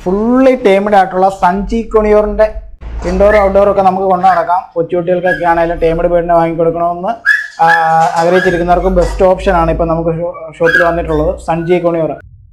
fully tamed ആയിട്ടുള്ള സഞ്ചി കൊണിയോറിന്റെ indoor outdoor ഒക്കെ നമുക്ക് കൊണ്ടു നടക്കാം. കൊച്ചുകുട്ടികൾക്കൊക്കെ ആണെങ്കിലും ടേമഡ് ബേർഡിനെ വാങ്ങിക്കൊടുക്കണമെന്ന് ആഗ്രഹിച്ചിരിക്കുന്നവർക്ക് ബെസ്റ്റ് ഓപ്ഷൻ ആണ് ഇപ്പോൾ നമുക്ക് ഷോപ്പിൽ വന്നിട്ടുള്ളത് സഞ്ചി കൊണിയോർ.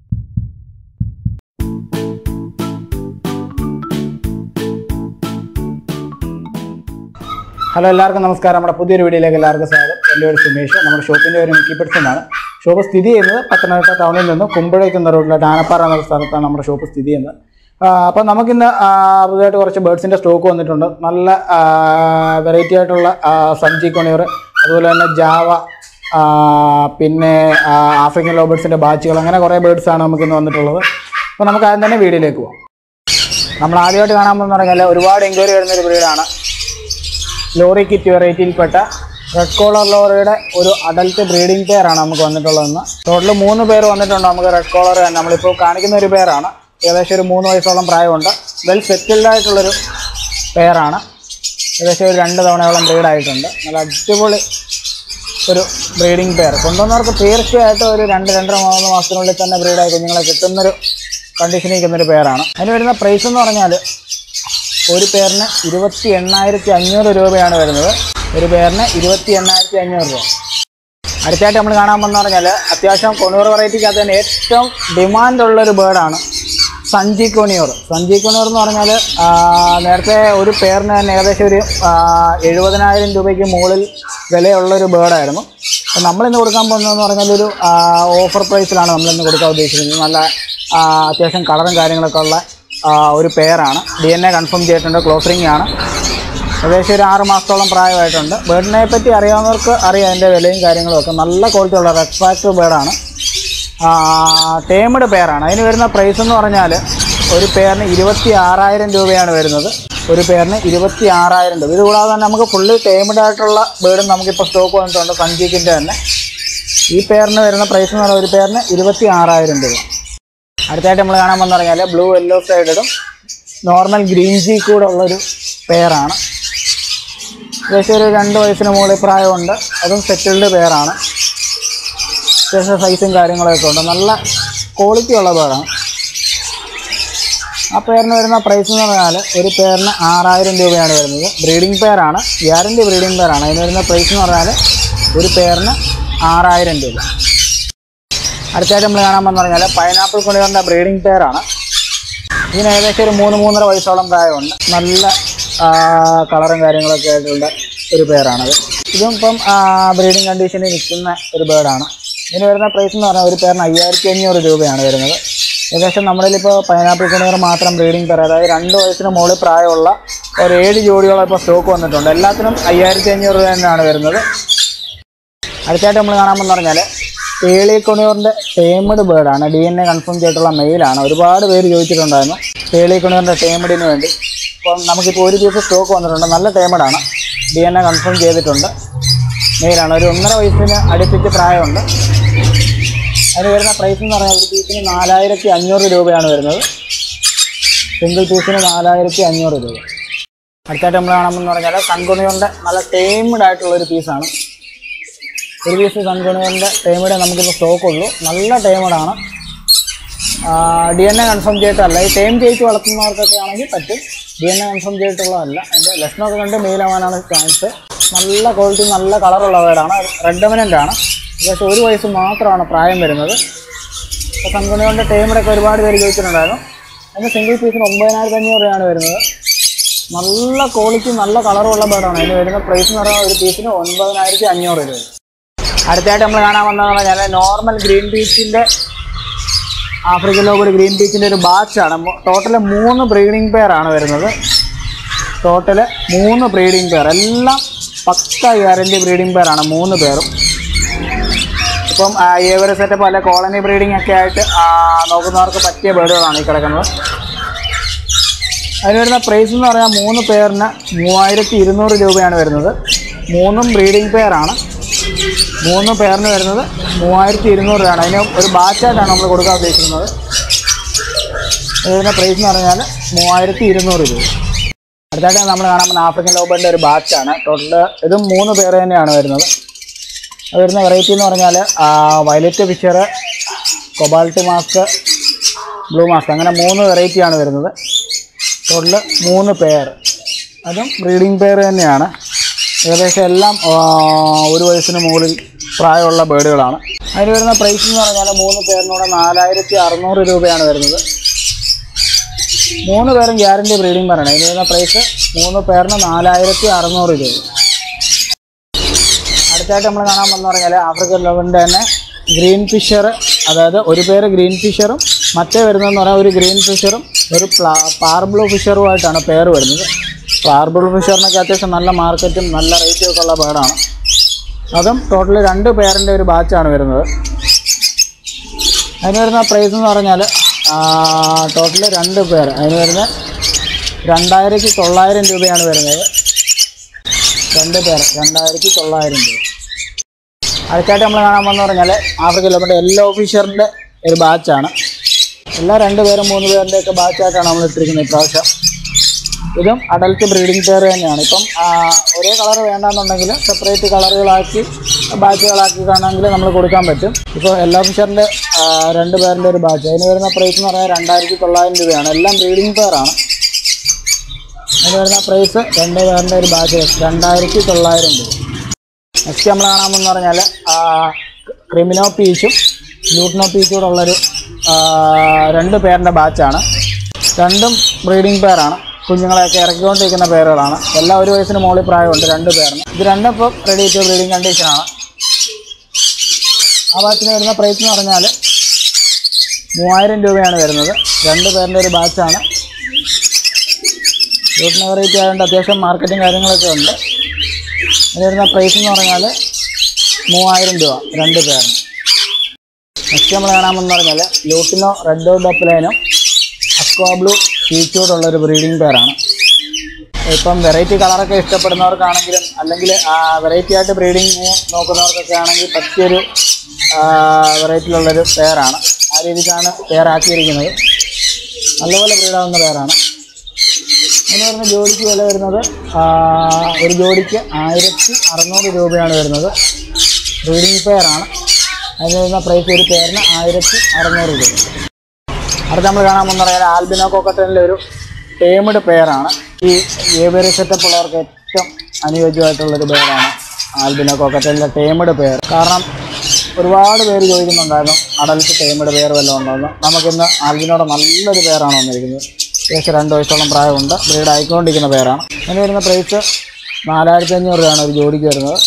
ഹലോ, എല്ലാവർക്കും നമസ്കാരം. നമ്മുടെ പുതിയൊരു വീഡിയോയിലേക്ക് എല്ലാവർക്കും സ്വാഗതം. എൻ്റെ ഒരു സുമേഷ്. നമ്മുടെ ഷോപ്പിൻ്റെ ഒരു നെക്ക് പെറ്റ്സ് എന്നാണ്. ഷോപ്പ് സ്ഥിതി ചെയ്യുന്നത് പത്തനംതിട്ട ടൗണിൽ നിന്ന് കുമ്പഴേക്കുന്ന റോഡിലെ ആനപ്പാറ എന്ന സ്ഥലത്താണ് നമ്മുടെ ഷോപ്പ് സ്ഥിതി ചെയ്യുന്നത്. അപ്പോൾ നമുക്കിന്ന് പുതുതായിട്ട് കുറച്ച് ബേർഡ്സിൻ്റെ സ്റ്റോക്ക് വന്നിട്ടുണ്ട്. നല്ല വെറൈറ്റി ആയിട്ടുള്ള സഞ്ചി കൊണിയർ, അതുപോലെ തന്നെ ജാവ, പിന്നെ ആഫ്രിക്കൻ ലോ ബേർഡ്സിൻ്റെ ബാച്ചുകൾ, അങ്ങനെ കുറേ ബേർഡ്സാണ് നമുക്കിന്ന് വന്നിട്ടുള്ളത്. അപ്പോൾ നമുക്ക് ആദ്യം തന്നെ വീഡിയോയിലേക്ക് പോകാം. നമ്മൾ ആദ്യമായിട്ട് കാണാൻ പോകുന്ന പറഞ്ഞാൽ ഒരുപാട് എൻക്വയറി വരുന്നൊരു ബ്രീഡാണ് ലോറിക്കിറ്റ് വെറൈറ്റിയിൽപ്പെട്ട റെഡ് കോളർ ലോറിയുടെ ഒരു അഡൽട്ട് ബ്രീഡിംഗ് പെയറാണ് നമുക്ക് വന്നിട്ടുള്ളതെന്ന്. ടോട്ടൽ 3 പേര് വന്നിട്ടുണ്ട് നമുക്ക്. റെഡ് കോളർ തന്നെ നമ്മളിപ്പോൾ കാണിക്കുന്ന ഒരു പെയറാണ്. ഏകദേശം ഒരു 3 വയസ്സോളം പ്രായമുണ്ട്. വെൽ സെറ്റിൽഡ് ആയിട്ടുള്ളൊരു പെയറാണ്. ഏകദേശം ഒരു 2 തവണയോളം ബ്രീഡായിട്ടുണ്ട്. നല്ല അടിപൊളി ഒരു ബ്രീഡിംഗ് പെയർ. കൊണ്ടുവന്നവർക്ക് തീർച്ചയായിട്ടും ഒരു 2-2.5 മാസത്തിനുള്ളിൽ തന്നെ ബ്രീഡായി കുഞ്ഞുങ്ങളെ കിട്ടുന്നൊരു കണ്ടീഷനിൽ നിൽക്കുന്നൊരു പെയറാണ്. അതിന് വരുന്ന പ്രൈസ് എന്ന് പറഞ്ഞാൽ ഒരു പേരിന് 28,500 രൂപയാണ് വരുന്നത്. ഒരു പേരിന് 28,500 രൂപ. അടുത്തായിട്ട് നമ്മൾ കാണാൻ പോകുന്ന പറഞ്ഞാൽ അത്യാവശ്യം കൊണിയൂർ വെറൈറ്റിക്കകത്ത് തന്നെ ഏറ്റവും ഡിമാൻഡുള്ളൊരു ബേർഡാണ് സഞ്ചി കൊണിയൂർ. സഞ്ചി കൊണിയൂർ എന്ന് പറഞ്ഞാൽ നേരത്തെ ഒരു പേരിന് തന്നെ ഏകദേശം ഒരു 70,000 രൂപയ്ക്ക് മുകളിൽ വിലയുള്ളൊരു ബേർഡായിരുന്നു. അപ്പോൾ നമ്മളിന്ന് കൊടുക്കാൻ പോകുന്നതെന്ന് പറഞ്ഞാൽ ഒരു ഓഫർ പ്രൈസിലാണ് നമ്മളിന്ന് കൊടുക്കാൻ ഉദ്ദേശിക്കുന്നത്. നല്ല അത്യാവശ്യം കളറും കാര്യങ്ങളൊക്കെ ഉള്ള ഒരു പെയറാണ്. DNA കൺഫേം ചെയ്തിട്ടുണ്ട്. ക്ലോസ് റിംഗ് ആണ്. ഏകദേശം ഒരു 6 മാസത്തോളം പ്രായമായിട്ടുണ്ട്. ബേർഡിനെ പറ്റി അറിയാവുന്നവർക്ക് അറിയാം അതിൻ്റെ വിലയും കാര്യങ്ങളും ഒക്കെ. നല്ല ക്വാളിറ്റി ഉള്ള റെഡ് ഫാക്ടർ ബേർഡാണ്. ടേമഡ് പെയറാണ്. അതിന് വരുന്ന പ്രൈസ് എന്ന് പറഞ്ഞാൽ ഒരു പെയറിന് 26,000 രൂപയാണ് വരുന്നത്. ഒരു പെയറിന് 26,000 രൂപ. ഇതുകൂടാതെ തന്നെ നമുക്ക് ഫുള്ളി ടേമഡ് ആയിട്ടുള്ള ബേർഡും നമുക്കിപ്പോൾ സ്റ്റോക്ക് വന്നിട്ടുണ്ട് സഞ്ചിക്കിൻ്റെ തന്നെ. ഈ പെയറിന് വരുന്ന പ്രൈസ് എന്ന് പറഞ്ഞാൽ ഒരു പെയറിന് 26,000 രൂപ. അടുത്തായിട്ട് നമ്മൾ കാണാൻ വന്നു പറഞ്ഞാൽ ബ്ലൂ യെല്ലോ സൈഡും നോർമൽ ഗ്രീൻ ജി കൂടെ ഉള്ളൊരു പെയറാണ്. ഏകദേശം ഒരു 2 വയസ്സിന് മുകളിൽ പ്രായമുണ്ട്. അതും സെറ്റിൽഡ് പെയറാണ്. അത്യാവശ്യം സൈസും കാര്യങ്ങളൊക്കെ ഉണ്ട്. നല്ല ക്വാളിറ്റി ഉള്ള പെയറാണ്. ആ പെയറിന് വരുന്ന പ്രൈസ് എന്ന് പറഞ്ഞാൽ ഒരു പെയറിന് 6,000 രൂപയാണ് വരുന്നത്. ബ്രീഡിംഗ് പെയറാണ്. ഗ്യാരണ്ടി ബ്രീഡിംഗ് പെയറാണ്. അതിന് വരുന്ന പ്രൈസ് എന്ന് പറഞ്ഞാൽ ഒരു പെയറിന് 6,000 രൂപ. അടുത്തായിട്ട് നമ്മൾ കാണാൻ വന്നു പറഞ്ഞാൽ പൈനാപ്പിൾ കൊണിയൂറിൻ്റെ ബ്രീഡിംഗ് പെയറാണ്. ഇതിന് ഏകദേശം ഒരു 3-3.5 വയസ്സോളം പ്രായമുണ്ട്. നല്ല കളറും കാര്യങ്ങളൊക്കെ ആയിട്ടുള്ള ഒരു പെയറാണത്. ഇതും ഇപ്പം ബ്രീഡിംഗ് കണ്ടീഷനിൽ നിൽക്കുന്ന ഒരു ബേർഡാണ്. ഇതിന് വരുന്ന പ്രൈസ് എന്ന് പറഞ്ഞാൽ ഒരു പെയറിന് 5,500 രൂപയാണ് വരുന്നത്. ഏകദേശം നമ്മളിലിപ്പോൾ പൈനാപ്പിൾ കൊണിയൂർ മാത്രം ബ്രീഡിംഗ് പെയർ, അതായത് 2 വയസ്സിന് മുകളിൽ പ്രായമുള്ള ഒരു 7 ജോഡിയോളം ഇപ്പോൾ സ്റ്റോക്ക് വന്നിട്ടുണ്ട്. എല്ലാത്തിനും 5,500 രൂപ തന്നെയാണ് വരുന്നത്. അടുത്തായിട്ട് നമ്മൾ കാണാമെന്ന് പറഞ്ഞാൽ പേളി കൊണിയൂറിൻ്റെ ടേമഡ് ബേർഡാണ്. DNA കൺഫേം ചെയ്തിട്ടുള്ള മെയിലാണ്. ഒരുപാട് പേര് ചോദിച്ചിട്ടുണ്ടായിരുന്നു പേളി കൊണിയൂറിൻ്റെ ടേമഡിന് വേണ്ടി. അപ്പം നമുക്കിപ്പോൾ ഒരു പീസ് സ്റ്റോക്ക് വന്നിട്ടുണ്ട്. നല്ല ടേമഡാണ്. DNA കൺഫേം ചെയ്തിട്ടുണ്ട്. മെയിലാണ്. ഒരു 1.5 വയസ്സിന് അടുപ്പിച്ച് പ്രായമുണ്ട്. അതിന് വരുന്ന പ്രൈസ് എന്ന് പറഞ്ഞാൽ ഒരു പീസിന് 4,500 രൂപയാണ് വരുന്നത്. സിംഗിൾ പീസിന് 4,500 രൂപ. അടുത്തായിട്ട് നമ്മൾ കാണാമെന്ന് പറഞ്ഞാൽ സൺകൊണിയൂറിൻ്റെ നല്ല ടേമഡ് ആയിട്ടുള്ളൊരു പീസാണ്. ഒരു പീസ് സൺകൊണിയൂറിൻ്റെ ടേമഡേ നമുക്കിപ്പോൾ സ്റ്റോക്കുള്ളൂ. നല്ല ടേമഡാണ്. DNA confirm ചെയ്തിട്ടല്ല. ഈ ടേം ചെയ്ത് വളർത്തുന്നവർക്കൊക്കെ ആണെങ്കിൽ പറ്റും. DNA കൺഫേം ചെയ്തിട്ടുള്ളതല്ല. അതിൻ്റെ ലക്ഷണമൊക്കെ കണ്ട് മെയിലാവാനാണ് ചാൻസ്. നല്ല ക്വാളിറ്റി, നല്ല കളറുള്ള വേർഡാണ്. റെഡ് ഡൊമിനൻ്റ് ആണ്. ഏകദേശം 1 വയസ്സ് മാത്രമാണ് പ്രായം വരുന്നത്. അപ്പോൾ സൺകൊണിയൂറിൻ്റെ ടേമഡൊക്കെ ഒരുപാട് പേര് ചോദിച്ചിട്ടുണ്ടായിരുന്നു. അതിന് സിംഗിൾ പീസിന് 9,500 രൂപയാണ് വരുന്നത്. നല്ല ക്വാളിറ്റി, നല്ല കളറുള്ള ബേർഡാണ്. അതിന് വരുന്ന പ്രൈസ് എന്ന് പറഞ്ഞാൽ ഒരു പീസിന് 9,500 രൂപ. അടുത്തായിട്ട് നമ്മൾ കാണാൻ വന്നതെന്ന് പറഞ്ഞാൽ നോർമൽ ഗ്രീൻ പീച്ചിൻ്റെ ആഫ്രിക്കൻ ലോബേർഡ് ഗ്രീൻ പീച്ചിൻ്റെ ഒരു ബാച്ചാണ്. ടോട്ടൽ 3 ബ്രീഡിംഗ് പെയറാണ് വരുന്നത്. Total 3 breeding pair. എല്ലാം പക്ക ഗ്യാരണ്ടി ബ്രീഡിംഗ് പെയറാണ് 3 പേരും. ഇപ്പം ഏവർ സെറ്റപ്പ് അല്ലെ കോളനി ബ്രീഡിംഗ് ഒക്കെ ആയിട്ട് നോക്കുന്നവർക്ക് പറ്റിയ ബേർഡുകളാണ് ഈ കിടക്കുന്നത്. അതിന് വരുന്ന പ്രൈസ് എന്ന് പറഞ്ഞാൽ 3 പേരിന് 3,200 രൂപയാണ് വരുന്നത്. 3ഉം ബ്രീഡിംഗ് പെയറാണ്. 3 പേരിന് വരുന്നത് 3,200 രൂപയാണ്. അതിന് ഒരു ബാച്ചായിട്ടാണ് നമ്മൾ കൊടുക്കാൻ ഉദ്ദേശിക്കുന്നത്. ഇതിൻ്റെ പ്രൈസ് എന്ന് പറഞ്ഞാൽ 3,200 രൂപ. അടുത്തായിട്ട് നമ്മൾ കാണാൻ പോകുന്ന ആഫ്രിക്കൻ ലോബേർഡിൻ്റെ ഒരു ബാച്ചാണ്. ടോട്ടൽ ഇതും 3 പേര് തന്നെയാണ് വരുന്നത്. അത് വരുന്ന വെറൈറ്റി എന്ന് പറഞ്ഞാൽ violet Fischer, cobalt mask, blue mask, അങ്ങനെ 3 വെറൈറ്റിയാണ് വരുന്നത്. ടോട്ടൽ 3 പെയർ, അതും ബ്രീഡിംഗ് പെയർ തന്നെയാണ്. ഏകദേശം എല്ലാം 1 വയസ്സിന് മുകളിൽ പ്രായമുള്ള ബേഡുകളാണ്. അതിന് വരുന്ന പ്രൈസ് എന്ന് പറഞ്ഞാൽ 3 പെയറിനൂടെ 4600 രൂപയാണ് വരുന്നത്. 3 പേരും ഗ്യാരണ്ടി ബ്രീഡിംഗ് പെയറാണ്. അതിന് വരുന്ന പ്രൈസ് 3 പെയറിന് 4600 രൂപ. അടുത്തായിട്ട് നമ്മൾ കാണാൻ വന്നു പറഞ്ഞാൽ ആഫ്രിക്കൻ ലവറിൻ്റെ തന്നെ ഗ്രീൻ ഫിഷർ, അതായത് ഒരു പേര് ഗ്രീൻ ഫിഷറും മറ്റേ വരുന്നതെന്ന് പറഞ്ഞാൽ ഒരു ഗ്രീൻ ഫിഷറും ഒരു പാർബ്ലൂ ഫിഷറുമായിട്ടാണ് പെയർ വരുന്നത്. പാർബ്ലൂ ഫിഷറിനൊക്കെ അത്യാവശ്യം നല്ല മാർക്കറ്റും നല്ല റേറ്റും ഒക്കെ ഉള്ള ബേഡാണ്. അതും ടോട്ടൽ 2 പെയറിൻ്റെ ഒരു ബാച്ചാണ് വരുന്നത്. അതിന് വരുന്ന പ്രൈസ് എന്ന് പറഞ്ഞാൽ ടോട്ടൽ 2 പെയർ അതിന് വരുന്ന 2900 രൂപയാണ് വരുന്നത്. 2 പെയർ 2900 രൂപ. അടുത്തായിട്ട് നമ്മൾ കാണാൻ വന്നു പറഞ്ഞാൽ ആഫ്രിക്കൻ ലവറിൻ്റെ യെല്ലോ ഫിഷറിൻ്റെ ഒരു ബാച്ചാണ്. എല്ലാ 2 പേരും 3 പേരിൻ്റെ ഒക്കെ ബാച്ചായിട്ടാണ് നമ്മൾ ഇട്ടിരിക്കുന്നത് ഇപ്രാവശ്യം. ഇതും അഡൽട്ട് ബ്രീഡിംഗ് പെയർ തന്നെയാണ്. ഇപ്പം ഒരേ കളർ വേണ്ടാന്നുണ്ടെങ്കിൽ സെപ്പറേറ്റ് കളറുകളാക്കി ബാച്ചുകളാക്കി കാണാമെങ്കിൽ നമ്മൾ കൊടുക്കാൻ പറ്റും. ഇപ്പോൾ യെല്ലോ ഫിഷറിൻ്റെ 2 പേരിൻ്റെ ഒരു ബാച്ച്, അതിന് വരുന്ന പ്രൈസ് എന്ന് പറഞ്ഞാൽ 2900 രൂപയാണ്. എല്ലാം ബ്രീഡിംഗ് പെയറാണ്. അതിന് വരുന്ന പ്രൈസ് 2 പേരിൻ്റെ ഒരു ബാച്ച് 2900 രൂപ. നെക്സ്റ്റ് നമ്മൾ കാണാമെന്ന് പറഞ്ഞാൽ ക്രിമിനോ പീച്ചും ലൂട്ടിനോ പീച്ചും കൂടെ ഉള്ളൊരു 2 പേരിൻ്റെ ബാച്ചാണ്. രണ്ടും ബ്രീഡിംഗ് പെയറാണ്. കുഞ്ഞുങ്ങളെയൊക്കെ ഇറക്കിക്കൊണ്ടിരിക്കുന്ന പേരുകളാണ്. എല്ലാം 1 വയസ്സിന് മുകളിൽ പ്രായമുണ്ട് 2 പേരിന്. ഇത് രണ്ടും ഇപ്പോൾ റെഡി ടു ബ്രീഡിംഗ് കണ്ടീഷനാണ്. ആ ബാച്ചിന് വരുന്ന പ്രൈസ് എന്ന് പറഞ്ഞാൽ 3000 രൂപയാണ് വരുന്നത്. 2 പേരിൻ്റെ ഒരു ബാച്ചാണ്. ലൂട്ടിന് വെറൈറ്റി ആയതുകൊണ്ട് അത്യാവശ്യം മാർക്കറ്റിംഗ് കാര്യങ്ങളൊക്കെ ഉണ്ട്. അതിന് വരുന്ന പ്രൈസ് എന്ന് പറഞ്ഞാൽ 3000 രൂപ 2 പേരിന്. നെക്സ്റ്റ് നമ്മൾ കാണാമെന്ന് പറഞ്ഞാൽ ലൂട്ടിനോ റെഡ് ഡപ്ലൈനും അക്വാ ബ്ലൂ പീച്ചോടുള്ളൊരു ബ്രീഡിംഗ് പെയറാണ്. ഇപ്പം വെറൈറ്റി കളറൊക്കെ ഇഷ്ടപ്പെടുന്നവർക്കാണെങ്കിലും അല്ലെങ്കിൽ വെറൈറ്റി ആയിട്ട് ബ്രീഡിങ് നോക്കുന്നവർക്കൊക്കെ ആണെങ്കിൽ പറ്റിയൊരു വെറൈറ്റിയിലുള്ളൊരു പെയറാണ്. ആ രീതിക്കാണ് പെയർ ആക്കിയിരിക്കുന്നത്. നല്ലപോലെ ബ്രീഡാവുന്ന പെയറാണ്. അതിന് വരുന്ന ജോഡിക്ക് വില വരുന്നത് ഒരു ജോഡിക്ക് 1600 രൂപയാണ് വരുന്നത്. ബ്രീഡിംഗ് പെയറാണ്. അതിന് വരുന്ന പ്രൈസ് ഒരു പെയറിന് 1600 രൂപ. അടുത്ത് നമ്മൾ കാണാൻ പോകുന്ന പറയാൻ ആൽബിനോ കോക്കറ്റലിൻ്റെ ഒരു ടേമഡ് പെയറാണ്. ഈ ഏവിയറി സെറ്റപ്പ് ഉള്ളവർക്ക് ഏറ്റവും അനുയോജ്യമായിട്ടുള്ളൊരു പെയറാണ് ആൽബിനോ കോക്കറ്റലിൻ്റെ ടേമഡ് പെയർ. കാരണം ഒരുപാട് പേര് ചോദിക്കുന്നുണ്ടായിരുന്നു അഡൽട്ട് ടേമഡ് പെയർ വല്ലതും ഉണ്ടോയെന്ന്. നമുക്കിന്ന് ആൽബിനോടെ നല്ലൊരു പെയറാണ് വന്നിരിക്കുന്നത്. ഏകദേശം 2 വയസ്സോളം പ്രായമുണ്ട്. ബ്രീഡ് ആയിക്കൊണ്ടിരിക്കുന്ന പെയറാണ്. അതിന് വരുന്ന പ്രൈസ് 4500 രൂപയാണ് ഒരു ജോഡിക്ക് വരുന്നത്.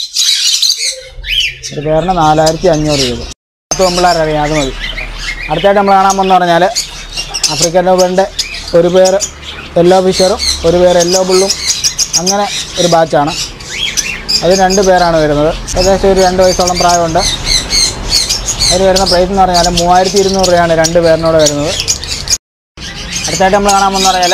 ഒരു പെയറിന് 4500 രൂപ. 10 പിള്ളേർ അറിയാം, അത് മതി. അടുത്തായിട്ട് നമ്മൾ കാണാൻ പോകുന്ന പറഞ്ഞാൽ ആഫ്രിക്കൻ ലവറിൻ്റെ ഒരു പേർ യെല്ലോ ഫിഷറും ഒരു പേർ യെല്ലോ ബുള്ളും അങ്ങനെ ഒരു ബാച്ചാണ്. അത് 2 പേരാണ് വരുന്നത്. ഏകദേശം ഒരു 2 വയസ്സോളം പ്രായമുണ്ട്. അതിന് വരുന്ന പ്രൈസ് എന്ന് പറഞ്ഞാൽ 3200 രൂപയാണ് 2 പേരിനോട് വരുന്നത്. അടുത്തായിട്ട് നമ്മൾ കാണാൻ പോകുന്ന പറഞ്ഞാൽ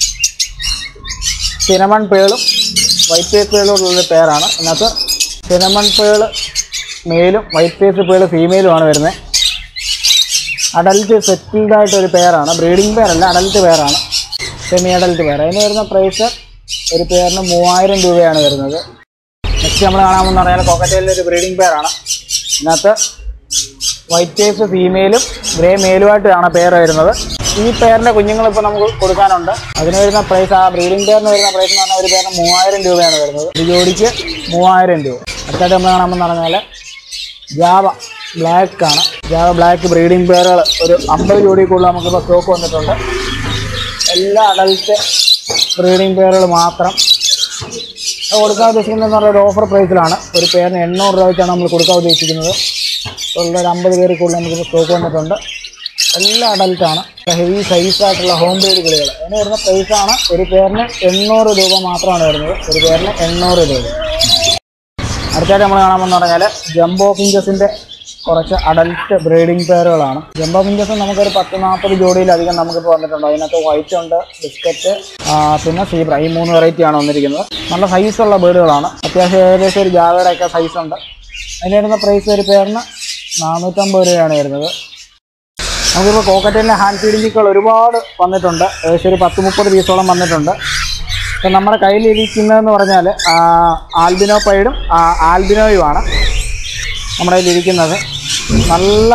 സിനമൺ പേളും വൈറ്റ് ഫേസ് പേളും ഉള്ളൊരു പെയറാണ്. ഇതിനകത്ത് സിനമൺ പേൾ മെയിലും വൈറ്റ് ഫേസ് പേൾ ഫീമെയിലുമാണ് വരുന്നത്. അഡൽട്ട് സെറ്റിൽഡായിട്ടൊരു പെയറാണ്. ബ്രീഡിംഗ് പെയറല്ല, അഡൽട്ട് പെയറാണ്, സെമി അഡൽട്ട് പെയർ. അതിന് വരുന്ന പ്രൈസ് ഒരു പെയറിന് 3000 രൂപയാണ് വരുന്നത്. നെക്സ്റ്റ് നമ്മൾ കാണാമെന്ന് പറഞ്ഞാൽ കോക്കറ്റേലിൻ്റെ ഒരു ബ്രീഡിംഗ് പെയറാണ്. ഇതിനകത്ത് വൈറ്റ് ഫേസ് ഫീമെയിലും ഗ്രേ മെയിലുമായിട്ടാണ് പെയർ വരുന്നത്. ഈ പെയറിൻ്റെ കുഞ്ഞുങ്ങളിപ്പോൾ നമുക്ക് കൊടുക്കാനുണ്ട്. അതിന് വരുന്ന പ്രൈസ്, ആ ബ്രീഡിംഗ് പെയറിന് വരുന്ന പ്രൈസ് എന്ന് പറഞ്ഞാൽ ഒരു പെയറിന് 3000 രൂപയാണ് വരുന്നത്. ഒരു ജോഡിക്ക് 3000 രൂപ. അടുത്തായിട്ട് നമ്മൾ കാണാമെന്ന് പറഞ്ഞാൽ ജാവ ബ്ലാക്കാണ്. ജാവ ബ്ലാക്ക് ബ്രീഡിംഗ് പെയറുകൾ ഒരു 50 ജോഡി കൂടുതൽ നമുക്കിപ്പോൾ സ്റ്റോക്ക് വന്നിട്ടുണ്ട്. എല്ലാ അഡൽട്ട് ബ്രീഡിംഗ് പെയറുകൾ മാത്രം കൊടുക്കാൻ ഉദ്ദേശിക്കുന്നതെന്ന് പറഞ്ഞാൽ ഒരു ഓഫർ പ്രൈസിലാണ്. ഒരു പെയറിന് 800 രൂപ വെച്ചാണ് നമ്മൾ കൊടുക്കാൻ ഉദ്ദേശിക്കുന്നത്. ഉള്ള ഒരു 50 പേര് കൂടുതൽ നമുക്കിപ്പോൾ സ്റ്റോക്ക് വന്നിട്ടുണ്ട്. എല്ലാ അഡൽട്ടാണ്. ഹെവി സൈസായിട്ടുള്ള ഹോം ബ്രീഡ് കിളികൾ. അതിന് വരുന്ന പ്രൈസാണ് ഒരു പെയറിന് 800 രൂപ മാത്രമാണ് വരുന്നത്. ഒരു പെയറിന് 800 രൂപ. അടുത്തായിട്ട് നമ്മൾ കാണാമെന്ന് പറഞ്ഞാൽ ജംബോ ഫിഞ്ചസിൻ്റെ കുറച്ച് അഡൽട്ട് ബ്രീഡിംഗ് പെയറുകളാണ്. ജംബോ ഫിഞ്ചസ് നമുക്കൊരു 10-40 ജോഡിയിലധികം നമുക്കിപ്പോൾ വന്നിട്ടുണ്ട്. അതിനകത്ത് വൈറ്റ് ഉണ്ട്, ബിസ്ക്കറ്റ്, പിന്നെ സീബ്ര, ഈ 3 വെറൈറ്റിയാണ് വന്നിരിക്കുന്നത്. നല്ല സൈസുള്ള ബേഡുകളാണ്. അത്യാവശ്യം ഏകദേശം ഒരു ജാവയുടെ ഒക്കെ സൈസുണ്ട്. അതിന് വരുന്ന പ്രൈസ് ഒരു പെയറിന് 450 രൂപയാണ് വരുന്നത്. നമുക്കിപ്പോൾ കോക്കറ്റലിൻ്റെ ഹാൻഡ് ഫീഡിംഗ് ചിക്കുകൾ ഒരുപാട് വന്നിട്ടുണ്ട്. ഏകദേശം ഒരു 10-30 പീസോളം വന്നിട്ടുണ്ട്. ഇപ്പം നമ്മുടെ കയ്യിലിരിക്കുന്നതെന്ന് പറഞ്ഞാൽ ആൽബിനോ പൈഡും ആൽബിനോയുമാണ് നമ്മുടെ കയ്യിലിരിക്കുന്നത്. നല്ല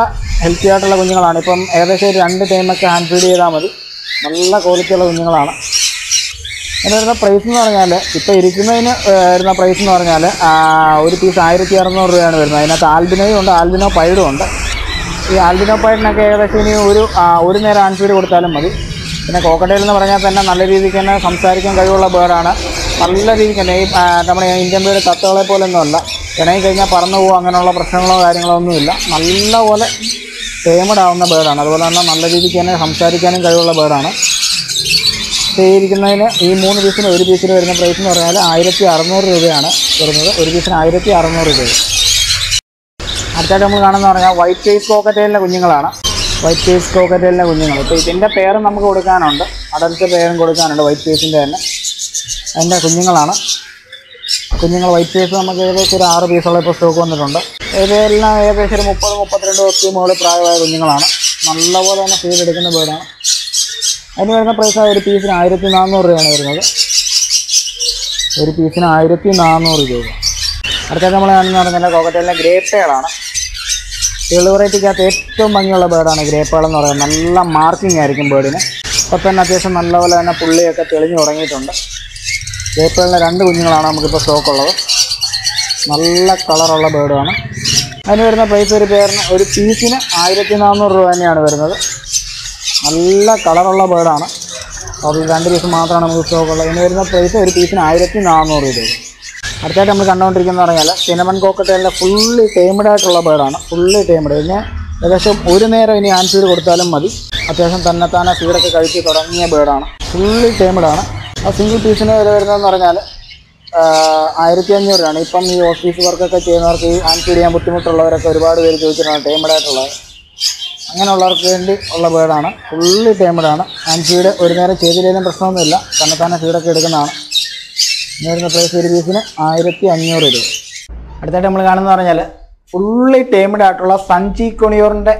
ഹെൽത്തി ആയിട്ടുള്ള കുഞ്ഞുങ്ങളാണ്. ഇപ്പം ഏകദേശം ഒരു 2 ടൈമൊക്കെ ഹാൻഡ് ഫീഡ് ചെയ്താൽ മതി. നല്ല ക്വാളിറ്റിയുള്ള കുഞ്ഞുങ്ങളാണ്. അതിന് വരുന്ന പ്രൈസ് എന്ന് പറഞ്ഞാൽ ഇപ്പോൾ ഇരിക്കുന്നതിന് വരുന്ന പ്രൈസ് എന്ന് പറഞ്ഞാൽ ഒരു പീസ് 1600 രൂപയാണ് വരുന്നത്. അതിനകത്ത് ആൽബിനോയും ഉണ്ട്, ആൽബിനോ പൈഡും ഉണ്ട്. ഈ ആൽബിനോ പൈഡിനൊക്കെ ഏകദേശം ഇനി ഒരു നേരം ഹാൻഡ് ഫീഡ് കൊടുത്താലും മതി. പിന്നെ കോക്കറ്റെയിൽ എന്ന് പറഞ്ഞാൽ തന്നെ നല്ല രീതിക്ക് തന്നെ സംസാരിക്കാൻ കഴിവുള്ള ബേർഡാണ്. നല്ല രീതിക്ക് തന്നെ ഈ നമ്മുടെ ഇന്ത്യൻ ബേർഡ് തത്തകളെ പോലൊന്നുമല്ല, ഇണങ്ങി കഴിഞ്ഞാൽ പറന്നു പോകും, അങ്ങനെയുള്ള പ്രശ്നങ്ങളോ കാര്യങ്ങളോ ഒന്നുമില്ല. നല്ലപോലെ ടേമഡ് ആവുന്ന ബേർഡാണ്. അതുപോലെ തന്നെ നല്ല രീതിക്ക് തന്നെ സംസാരിക്കാനും കഴിവുള്ള ബേർഡാണ്. ഇരിക്കുന്നതിന് ഈ 3 പീസിന് ഒരു പീസിന് വരുന്ന പ്രൈസ് എന്ന് പറഞ്ഞാൽ 1600 രൂപയാണ് വരുന്നത്. ഒരു പീസിന് 1600 രൂപ. അടുത്തായിട്ട് നമ്മൾ കാണുന്നത് പറഞ്ഞാൽ വൈറ്റ് ഫേസ് കോക്കറ്റെയിലിൻ്റെ കുഞ്ഞുങ്ങളാണ്. വൈറ്റ് ഫേസ് കോക്കറ്റെയിലിൻ്റെ കുഞ്ഞുങ്ങൾ. ഇപ്പോൾ ഇതിൻ്റെ പേര് നമുക്ക് കൊടുക്കാനുണ്ട്, അഡൽട്ട് പേരും കൊടുക്കാനുണ്ട്. വൈറ്റ് ഫേസിൻ്റെ തന്നെ അതിൻ്റെ കുഞ്ഞുങ്ങളാണ്. കുഞ്ഞുങ്ങൾ വൈറ്റ് ഫേസ് നമുക്ക് ഏകദേശം ഒരു 6 പീസുള്ള ഇപ്പോൾ സ്റ്റോക്ക് വന്നിട്ടുണ്ട്. ഇതെല്ലാം ഏകദേശം ഒരു 30-32 ദിവസത്തിന് മുകളിൽ പ്രായമായ കുഞ്ഞുങ്ങളാണ്. നല്ലപോലെ തന്നെ ഫീഡ് എടുക്കുന്ന ബേർഡാണ്. അതിന് വരുന്ന പ്രൈസ് ഒരു പീസിന് 1400 രൂപയാണ് വരുന്നത്. ഒരു പീസിന് 1400 രൂപ. അടുത്തായിട്ട് നമ്മൾ കാണുന്ന പറഞ്ഞാൽ കോക്കറ്റെയിലിൻ്റെ ഗ്രേപ്പേളാണ്. വെറൈറ്റിക്കകത്ത് ഏറ്റവും ഭംഗിയുള്ള ബേർഡാണ് ഗ്രേപ്പേൾ എന്ന് പറയുന്നത്. നല്ല മാർക്കിംഗ് ആയിരിക്കും ബേർഡിന്. ഇപ്പോൾ തന്നെ അത്യാവശ്യം നല്ലപോലെ തന്നെ പുള്ളിയൊക്കെ തെളിഞ്ഞു തുടങ്ങിയിട്ടുണ്ട്. ഗ്രേപ്പേളിൻ്റെ 2 കുഞ്ഞുങ്ങളാണ് നമുക്കിപ്പോൾ സ്റ്റോക്കുള്ളത്. നല്ല കളറുള്ള ബേർഡാണ്. അതിന് വരുന്ന പ്രൈസ് ഒരു പീസിന് 1400 രൂപ തന്നെയാണ് വരുന്നത്. നല്ല കളറുള്ള ബേർഡാണ്. അതിൽ 2 പീസ് മാത്രമാണ് നമുക്ക് സ്റ്റോക്കുള്ളത്. ഇതിന് വരുന്ന പ്രൈസ് ഒരു പീസിന് 1400 രൂപ. അടുത്തായിട്ട് നമ്മൾ കണ്ടുകൊണ്ടിരിക്കുന്നത് പറഞ്ഞാൽ സിനമൺ കോക്കറ്റെയിലിൻ്റെ ഫുള്ളി ടേമഡ് ആയിട്ടുള്ള ബേർഡാണ്. Fully termed. ഇതിന് ഏകദേശം ഒരു നേരം ഇനി ഹാൻഡ് ഫീഡ് കൊടുത്താലും മതി. അത്യാവശ്യം തന്നെത്താനെ ഫീഡൊക്കെ കഴിച്ച് തുടങ്ങിയ ബേർഡാണ്. ഫുള്ളി ടേമഡാണ്. ആ സിംഗിൾ പീസിന് വില വരുന്നതെന്ന് പറഞ്ഞാൽ 1500 രൂപയാണ്. ഇപ്പം ഈ ഓഫീസ് വർക്കൊക്കെ ചെയ്യുന്നവർക്ക് ഈ ഹാൻഡ് ഫീഡ് ചെയ്യാൻ ബുദ്ധിമുട്ടുള്ളവരൊക്കെ ഒരുപാട് പേര് ചോദിച്ചിട്ടാണ് ടേമഡായിട്ടുള്ളത്. അങ്ങനെയുള്ളവർക്ക് വേണ്ടി ഉള്ള ബേർഡാണ്. ഫുള്ളി ടേമഡാണ്. ഹാൻഡ് ഫീഡ് ഒരു നേരം ചെയ്തില്ലെങ്കിലും പ്രശ്നമൊന്നുമില്ല, തന്നെത്താനെ ഫീഡൊക്കെ എടുക്കുന്നതാണ്. ഇനി വരുന്ന പ്രൈസ് ഒരു പീസിന് 1500 രൂപ. അടുത്തായിട്ട് നമ്മൾ കാണുന്നത് പറഞ്ഞാൽ ഫുള്ളി ടേമഡ് ആയിട്ടുള്ള സഞ്ചി കൊണിയോറിൻ്റെ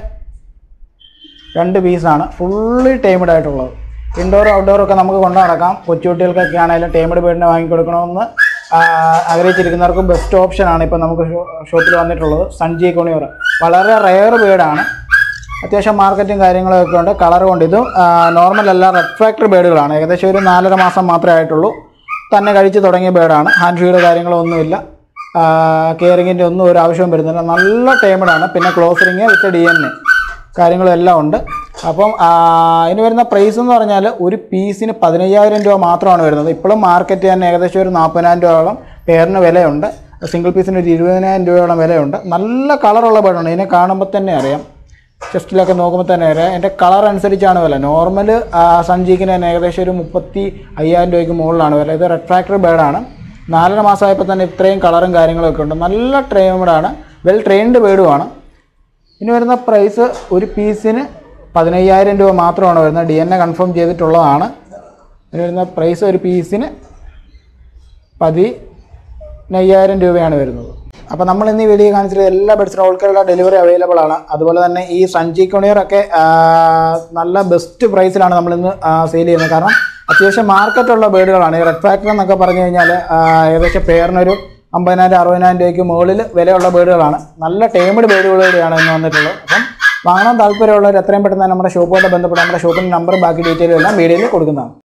2 പീസാണ്. ഫുള്ളി ടേമഡ് ആയിട്ടുള്ളത്. ഇൻഡോറും ഔട്ട്ഡോറും ഒക്കെ നമുക്ക് കൊണ്ടു നടക്കാം. കൊച്ചുകുട്ടികൾക്കൊക്കെ ആണെങ്കിലും ടേമഡ് ബേർഡിനെ വാങ്ങിക്കൊടുക്കണമെന്ന് ആഗ്രഹിച്ചിരിക്കുന്നവർക്ക് ബെസ്റ്റ് ഓപ്ഷനാണ് ഇപ്പോൾ നമുക്ക് ഷോപ്പിൽ വന്നിട്ടുള്ളത്. സഞ്ചി കൊണിയോർ വളരെ റെയർ ബേർഡാണ്. അത്യാവശ്യം മാർക്കറ്റും കാര്യങ്ങളൊക്കെ ഉണ്ട്. കളർ കൊണ്ട് ഇത് നോർമൽ അല്ല, റെഡ് ഫാക്ടറി ബേർഡുകളാണ്. ഏകദേശം ഒരു 4.5 മാസം മാത്രമേ ആയിട്ടുള്ളൂ. തന്നെ കഴിച്ച് തുടങ്ങിയ ബേർഡാണ്. ഹാൻഡ് ഫീഡ് കാര്യങ്ങളൊന്നുമില്ല, കെയറിങ്ങിൻ്റെ ഒന്നും ഒരു ആവശ്യവും വരുന്നില്ല. നല്ല ടേമഡാണ്. പിന്നെ ക്ലോസറിങ് വിത്ത് DNA കാര്യങ്ങളും എല്ലാം ഉണ്ട്. അപ്പം അതിന് വരുന്ന പ്രൈസ് എന്ന് പറഞ്ഞാൽ ഒരു പീസിന് 15000 രൂപ മാത്രമാണ് വരുന്നത്. ഇപ്പോഴും മാർക്കറ്റ് തന്നെ ഏകദേശം ഒരു 40000 രൂപയോളം പെയറിന് വിലയുണ്ട്. സിംഗിൾ പീസിന് ഒരു 20000 രൂപയോളം വിലയുണ്ട്. നല്ല കളറുള്ള ബേർഡാണ്. ഇതിനെ കാണുമ്പോൾ തന്നെ അറിയാം, ചെസ്റ്റിലൊക്കെ നോക്കുമ്പോൾ തന്നെ അറിയാം. എൻ്റെ കളർ അനുസരിച്ചാണ് വില. നോർമൽ സഞ്ചിക്കിന് തന്നെ ഏകദേശം ഒരു 35,000 രൂപയ്ക്ക് മുകളിലാണ് വില. ഇത് റെഡ് ഫാക്ടറി ബേർഡാണ്. 4.5 മാസമായപ്പോൾ തന്നെ ഇത്രയും കളറും കാര്യങ്ങളൊക്കെ ഉണ്ട്. നല്ല ട്രെയിൻഡാണ്, വെൽ ട്രെയിൻഡ് ബേർഡുമാണ്. ഇനി വരുന്ന പ്രൈസ് ഒരു പീസിന് 15000 രൂപ മാത്രമാണ് വരുന്നത്. DNA കൺഫേം ചെയ്തിട്ടുള്ളതാണ്. ഇനി വരുന്ന പ്രൈസ് ഒരു പീസിന് 15000 രൂപയാണ് വരുന്നത്. അപ്പോൾ നമ്മൾ ഇന്ന് ഈ വീഡിയോ കാണിച്ചിട്ട് എല്ലാ ബെഡ്സിനും ഓൾ കേരള ഡെലിവറി അവൈലബിൾ ആണ്. അതുപോലെ തന്നെ ഈ സഞ്ചി കൊണിയറൊക്കെ നല്ല ബെസ്റ്റ് പ്രൈസിലാണ് നമ്മളിന്ന് സെയിൽ ചെയ്യുന്നത്. കാരണം അത്യാവശ്യം മാർക്കറ്റുള്ള ബേർഡുകളാണ്. ഈ റെഡ് ഫാക്ടറി എന്നൊക്കെ പറഞ്ഞു കഴിഞ്ഞാൽ ഏകദേശം പെയറിനൊരു 50,000-60,000 രൂപയ്ക്ക് മുകളിൽ വിലയുള്ള ബേർഡുകളാണ്. നല്ല ടേമഡ് ബേർഡുകളോടെയാണ് ഇന്ന് വന്നിട്ടുള്ളത്. അപ്പം വാങ്ങാൻ താല്പര്യമുള്ളവർ എത്രയും പെട്ടെന്ന് നമ്മുടെ ഷോപ്പുമായിട്ട് ബന്ധപ്പെട്ട് നമ്മുടെ ഷോപ്പിൻ്റെ നമ്പറും ബാക്കി ഡീറ്റെയിലും എല്ലാം വീഡിയോയിൽ കൊടുക്കുന്നതാണ്.